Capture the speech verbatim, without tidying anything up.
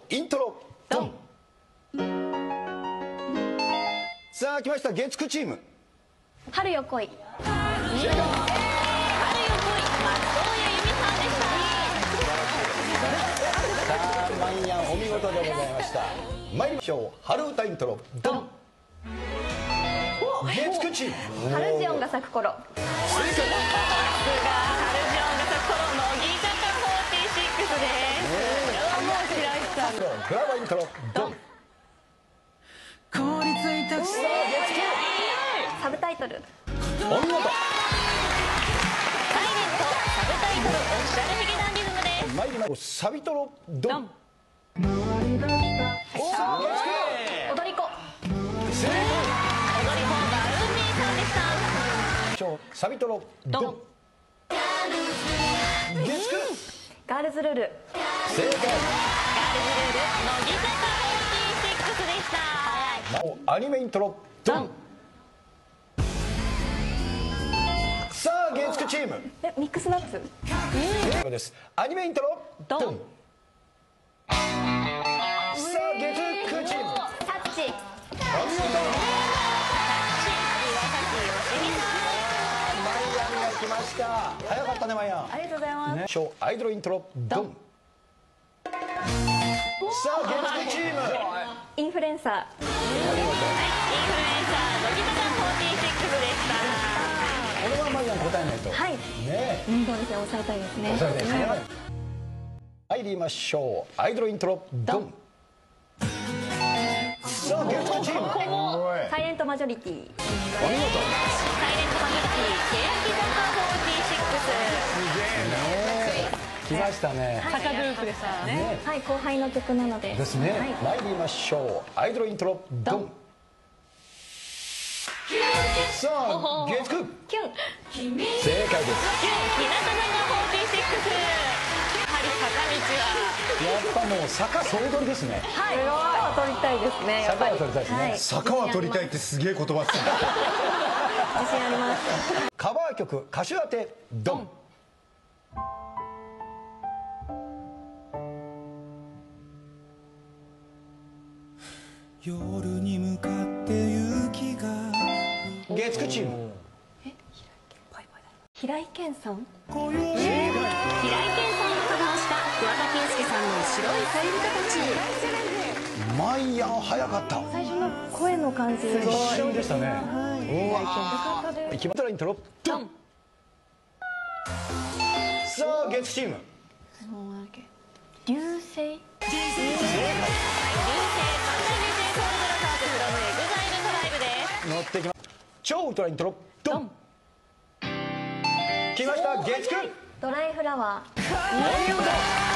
イントロドン。さあ来ました月9チーム。 春よ来い。 正解。 春よ来い、松尾谷由美さんでした。 さあマイヤンお見事でございました。参りましょう。春歌イントロドン。月9チーム。 春ジオンが咲く頃。 正解。 さすが春ジオンが咲く頃、乃木坂フォーティーシックスです。これはもう白石さんのフラワーイントロドン。 凍りついたサブタイトル。 お見事。 サイレント、サブタイトル、オフィシャルヒゲダンリズムです。 参りましょう。サビトロドン。 ドン。 踊り子。 正解。 踊り子バルーンミーさんでした。 サビトロドン。 ドン。 月9。 ガールズルール。 正解。 ガールズルール、乃木坂フォーティーシックスでした。 アニメイントロドン。さあ月9チーム。 え、ミックスナッツ。 正解です。アニメイントロドン。 ドン。 さあ月9チーム。 タッチ。 お見事。マイアンが来ました。早かったねマイアン。 ありがとうございます。 ね、ショーアイドルイントロドン。さあ月9チーム。 インフルエンサー。 インフルエンサー、乃木坂フォーティーシックスでした。 これはマイアン答えないと。 はい。 ね。 うん、そうですね、抑えたいですね。 そうですね。入りましょう。アイドルイントロドン。さあ月9チーム。 サイレントマジョリティ。 お見事。 サイレントマジョリティ、欅坂フォーティーシックス。 来ましたね。 坂グループでしたね。 はい、後輩の曲なので。 ですね。 はい。 参りましょう。アイドルイントロドン。さあ月9。 キュン。 正解です。 日向坂フォーティーシックス。やはり坂道は。 やっぱもう坂総取りですね。 はい。坂は取りたいですね。やっぱり。 坂は取りたいですねはい坂は取りたいってすげえ言葉っすね。 自信あります。 カバー曲歌手当てドン。 夜に向かって雪が月9チーム。 平井堅さん。 平井堅さんをカバーした桑田佳祐さんの白い恋人たち。 マイヤン早かった。 最初の声の感じ。 一瞬でしたね。 はい。 うわよかったです。 ー。決まったらイントロドン。さあ月チーム。 流星。 流星、関西流星ソウルブラザーズフロムエグザイルトライブです。 乗ってきま超ウルトライントロドン。来ました月9。 ドライフラワー。 お見事。